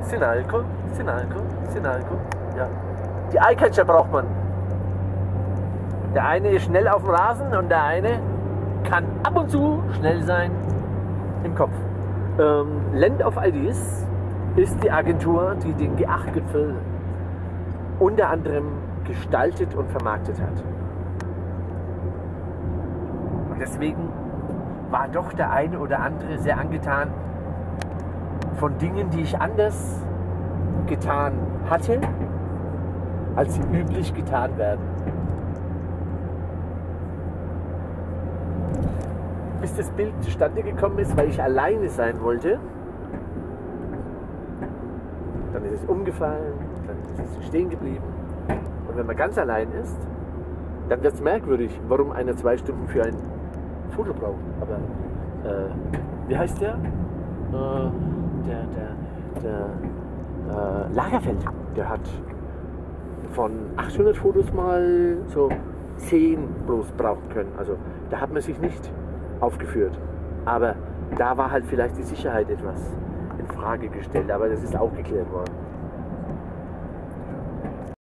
Sinalco, Sinalco, Sinalco. Ja. Die Eyecatcher braucht man. Der eine ist schnell auf dem Rasen und der eine kann ab und zu schnell sein im Kopf. Land of Ideas ist die Agentur, die den G8-Gipfel unter anderem gestaltet und vermarktet hat. Und deswegen war doch der eine oder andere sehr angetan von Dingen, die ich anders getan hatte, als sie üblich getan werden. Bis das Bild zustande gekommen ist, weil ich alleine sein wollte, dann ist es umgefallen, dann ist es stehen geblieben. Und wenn man ganz allein ist, dann wird es merkwürdig, warum einer 2 Stunden für ein Foto braucht. Aber wie heißt der? Lagerfeld. Der hat von 800 Fotos mal so 10 bloß brauchen können. Also da hat man sich nicht aufgeführt. Aber da war halt vielleicht die Sicherheit etwas in Frage gestellt. Aber das ist auch geklärt worden.